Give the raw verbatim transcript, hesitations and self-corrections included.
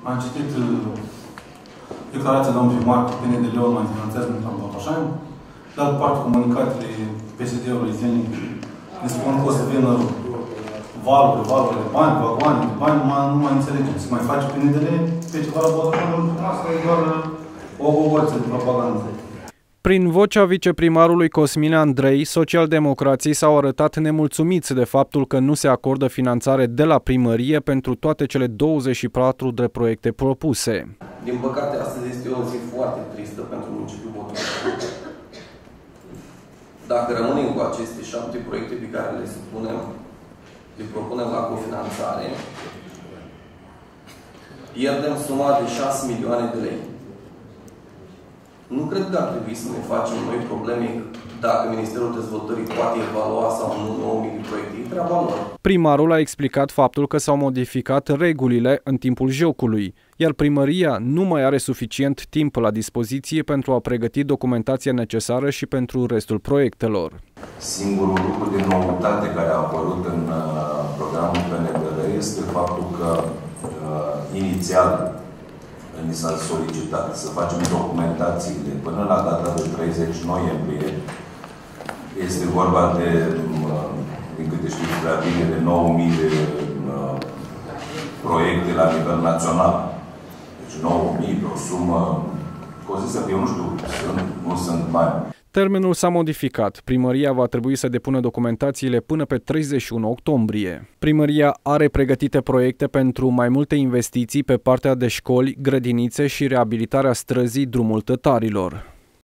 Am citit declarația domnului primar că P N D L-ul mai finanțează pentru Botoșani. De altă parte, comunicatele P S D-ului zilnic ne spun că o să vină valuri, valuri de bani, vagoane de bani, nu mai înțelegem. Se mai face P N D L pe ceva la Botoșani, asta e doar o gogoță de propagandă. Prin vocea viceprimarului Cosmin Andrei, socialdemocrații s-au arătat nemulțumiți de faptul că nu se acordă finanțare de la primărie pentru toate cele douăzeci și patru de proiecte propuse. Din păcate, astăzi este o zi foarte tristă pentru municipiul Botoșani. Dacă rămânem cu aceste șapte proiecte pe care le supunem, le propunem la cofinanțare, pierdem suma de șase milioane de lei. Nu cred că ar trebui să ne facem noi probleme dacă Ministerul Dezvoltării poate evalua sau nu nouă mii de proiecte. E treaba lor. Primarul a explicat faptul că s-au modificat regulile în timpul jocului, iar primăria nu mai are suficient timp la dispoziție pentru a pregăti documentația necesară și pentru restul proiectelor. Singurul lucru de noutate care a apărut în uh, programul P N D L este faptul că uh, inițial ni s-a solicitat să facem documentațiile până la data de treizeci noiembrie. Este vorba de, din câte știți prea bine, de nouă mii de uh, proiecte la nivel național. Deci nouă mii, o sumă, o zi să fie, eu nu știu, sunt, nu sunt bani. Termenul s-a modificat. Primăria va trebui să depună documentațiile până pe treizeci și unu octombrie. Primăria are pregătite proiecte pentru mai multe investiții pe partea de școli, grădinițe și reabilitarea străzii Drumul Tătarilor.